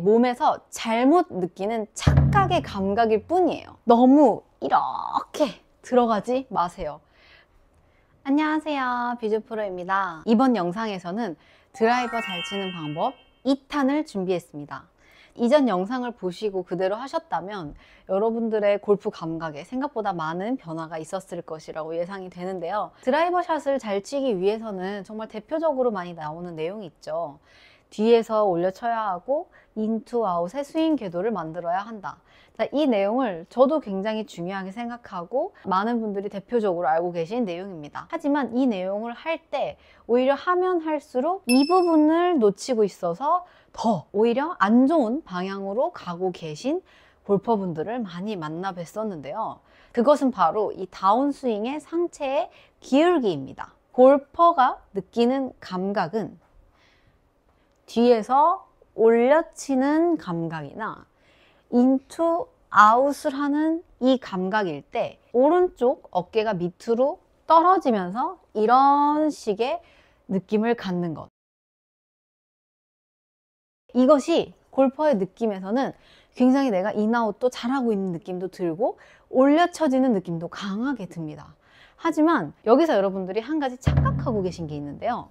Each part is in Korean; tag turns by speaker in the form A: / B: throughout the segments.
A: 몸에서 잘못 느끼는 착각의 감각일 뿐이에요. 너무 이렇게 들어가지 마세요. 안녕하세요, 비주프로입니다. 이번 영상에서는 드라이버 잘 치는 방법 2탄을 준비했습니다. 이전 영상을 보시고 그대로 하셨다면 여러분들의 골프 감각에 생각보다 많은 변화가 있었을 것이라고 예상이 되는데요. 드라이버 샷을 잘 치기 위해서는 정말 대표적으로 많이 나오는 내용이 있죠. 뒤에서 올려쳐야 하고 인투 아웃의 스윙 궤도를 만들어야 한다. 자, 이 내용을 저도 굉장히 중요하게 생각하고 많은 분들이 대표적으로 알고 계신 내용입니다. 하지만 이 내용을 할 때 오히려 하면 할수록 이 부분을 놓치고 있어서 더 오히려 안 좋은 방향으로 가고 계신 골퍼분들을 많이 만나 뵀었는데요. 그것은 바로 이 다운스윙의 상체의 기울기입니다. 골퍼가 느끼는 감각은 뒤에서 올려치는 감각이나 인투 아웃을 하는 이 감각일 때 오른쪽 어깨가 밑으로 떨어지면서 이런 식의 느낌을 갖는 것. 이것이 골퍼의 느낌에서는 굉장히 내가 인아웃도 잘하고 있는 느낌도 들고 올려쳐지는 느낌도 강하게 듭니다. 하지만 여기서 여러분들이 한 가지 착각하고 계신 게 있는데요.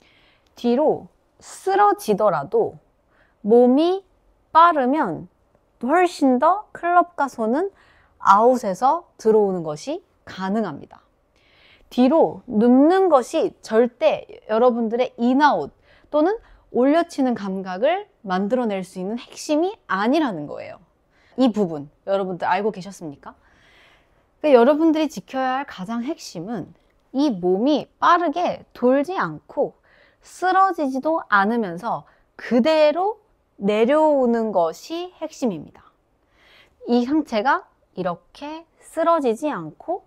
A: 뒤로 쓰러지더라도 몸이 빠르면 훨씬 더 클럽과 손은 아웃에서 들어오는 것이 가능합니다. 뒤로 눕는 것이 절대 여러분들의 인아웃 또는 올려치는 감각을 만들어낼 수 있는 핵심이 아니라는 거예요. 이 부분 여러분들 알고 계셨습니까? 그러니까 여러분들이 지켜야 할 가장 핵심은 이 몸이 빠르게 돌지 않고 쓰러지지도 않으면서 그대로 내려오는 것이 핵심입니다. 이 상체가 이렇게 쓰러지지 않고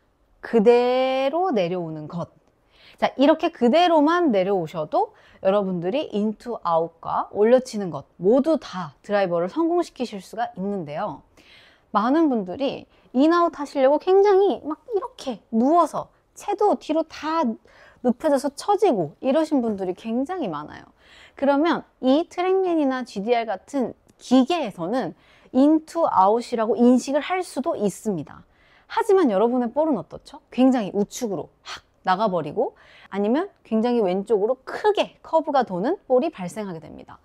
A: 그대로 내려오는 것. 자, 이렇게 그대로만 내려오셔도 여러분들이 인투 아웃과 올려치는 것 모두 다 드라이버를 성공시키실 수가 있는데요. 많은 분들이 인아웃 하시려고 굉장히 막 이렇게 누워서 채도 뒤로 다 눕혀져서 처지고 이러신 분들이 굉장히 많아요. 그러면 이 트랙맨이나 GDR 같은 기계에서는 인투 아웃이라고 인식을 할 수도 있습니다. 하지만 여러분의 볼은 어떻죠? 굉장히 우측으로 확 나가버리고 아니면 굉장히 왼쪽으로 크게 커브가 도는 볼이 발생하게 됩니다.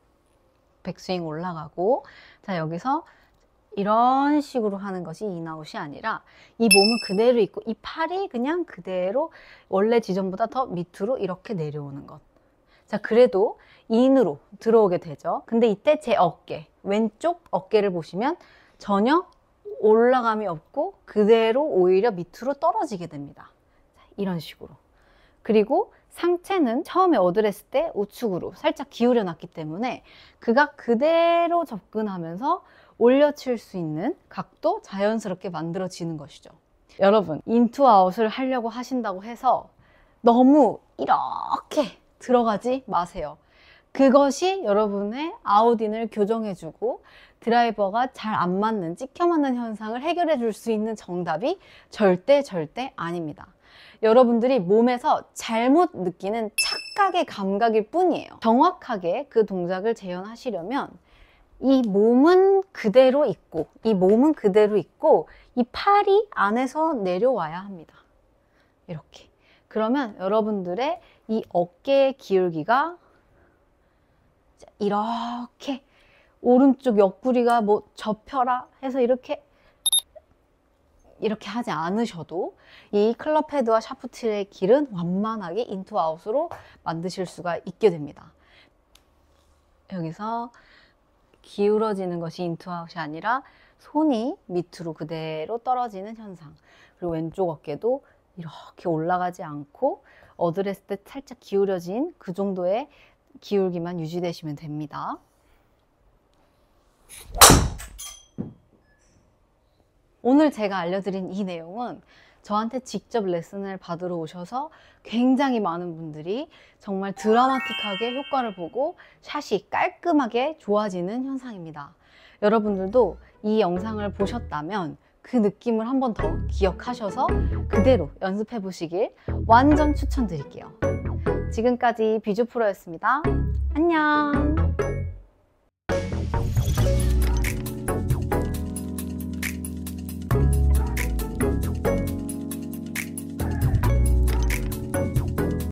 A: 백스윙 올라가고 자, 여기서 이런 식으로 하는 것이 인아웃이 아니라 이 몸은 그대로 있고 이 팔이 그냥 그대로 원래 지점보다 더 밑으로 이렇게 내려오는 것. 자, 그래도 인으로 들어오게 되죠. 근데 이때 제 어깨, 왼쪽 어깨를 보시면 전혀 올라감이 없고 그대로 오히려 밑으로 떨어지게 됩니다. 자, 이런 식으로. 그리고 상체는 처음에 어드레스 때 우측으로 살짝 기울여 놨기 때문에 그가 그대로 접근하면서 올려칠 수 있는 각도 자연스럽게 만들어지는 것이죠. 여러분, 인투 아웃을 하려고 하신다고 해서 너무 이렇게 들어가지 마세요. 그것이 여러분의 아웃인을 교정해주고 드라이버가 잘 안 맞는, 찍혀 맞는 현상을 해결해 줄 수 있는 정답이 절대 아닙니다. 여러분들이 몸에서 잘못 느끼는 착각의 감각일 뿐이에요. 정확하게 그 동작을 재현하시려면 이 몸은 그대로 있고 이 팔이 안에서 내려와야 합니다. 이렇게. 그러면 여러분들의 이 어깨의 기울기가 이렇게 오른쪽 옆구리가 뭐 접혀라 해서 이렇게 하지 않으셔도 이 클럽 헤드와 샤프트의 길은 완만하게 인투 아웃으로 만드실 수가 있게 됩니다. 여기서 기울어지는 것이 인투 아웃이 아니라 손이 밑으로 그대로 떨어지는 현상. 그리고 왼쪽 어깨도 이렇게 올라가지 않고 어드레스 때 살짝 기울여진 그 정도의 기울기만 유지되시면 됩니다. 오늘 제가 알려드린 이 내용은 저한테 직접 레슨을 받으러 오셔서 굉장히 많은 분들이 정말 드라마틱하게 효과를 보고 샷이 깔끔하게 좋아지는 현상입니다. 여러분들도 이 영상을 보셨다면 그 느낌을 한 번 더 기억하셔서 그대로 연습해 보시길 완전 추천드릴게요. 지금까지 비주프로였습니다. 안녕.